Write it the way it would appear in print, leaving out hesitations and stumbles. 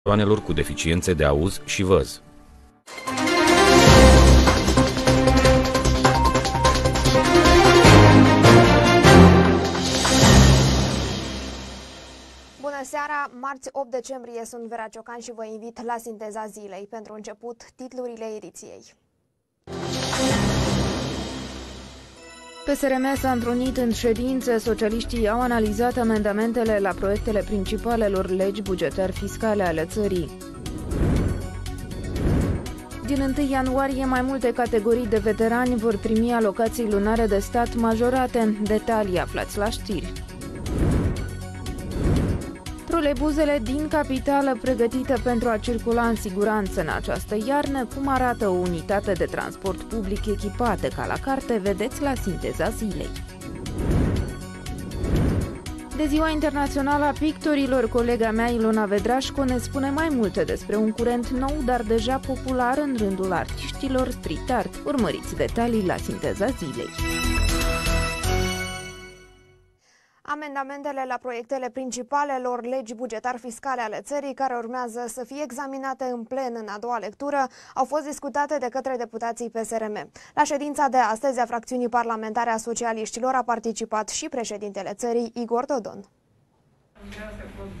persoanelor cu deficiențe de auz și văz. Bună seara! Marți 8 decembrie, sunt Vera Ciocan și vă invit la Sinteza Zilei. Pentru început, titlurile ediției. PSRM s-a întrunit în ședință. Socialiștii au analizat amendamentele la proiectele principalelor legi bugetari fiscale ale țării. Din 1 ianuarie, mai multe categorii de veterani vor primi alocații lunare de stat majorate. Detalii aflați la știri. Trolebuzele din capitală pregătite pentru a circula în siguranță în această iarnă. Cum arată o unitate de transport public echipată ca la carte, vedeți la Sinteza Zilei. De Ziua Internațională a Pictorilor, colega mea Ilona Vedrașcu ne spune mai multe despre un curent nou, dar deja popular în rândul artiștilor street art. Urmăriți detalii la Sinteza Zilei. Amendamentele la proiectele principalelor legi bugetar-fiscale ale țării, care urmează să fie examinate în plen în a doua lectură, au fost discutate de către deputații PSRM. La ședința de astăzi a fracțiunii parlamentare a socialiștilor a participat și președintele țării, Igor Dodon.